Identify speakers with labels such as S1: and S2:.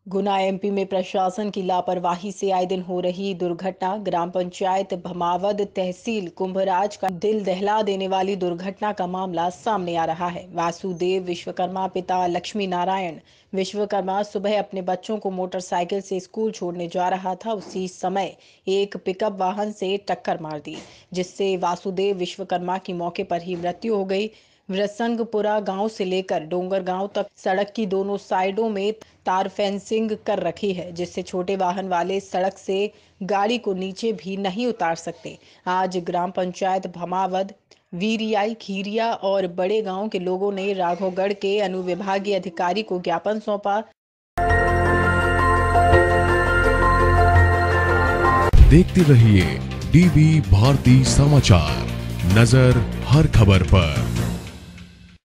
S1: गुना MP में प्रशासन की लापरवाही से आए दिन हो रही दुर्घटना। ग्राम पंचायत भमावद तहसील कुंभराज का दिल दहला देने वाली दुर्घटना का मामला सामने आ रहा है। वासुदेव विश्वकर्मा पिता लक्ष्मी नारायण विश्वकर्मा सुबह अपने बच्चों को मोटरसाइकिल से स्कूल छोड़ने जा रहा था। उसी समय एक पिकअप वाहन से टक्कर मार दी, जिससे वासुदेव विश्वकर्मा की मौके पर ही मृत्यु हो गई। वृसंगपुरा गांव से लेकर डोंगर गांव तक सड़क की दोनों साइडों में तार फेंसिंग कर रखी है, जिससे छोटे वाहन वाले सड़क से गाड़ी को नीचे भी नहीं उतार सकते। आज ग्राम पंचायत भमावद, वीरियाई, खीरिया और बड़े गांव के लोगों ने राघवगढ़ के अनुविभागीय अधिकारी को ज्ञापन सौंपा।
S2: देखते रहिए डीबी भारती समाचार, नजर हर खबर पर।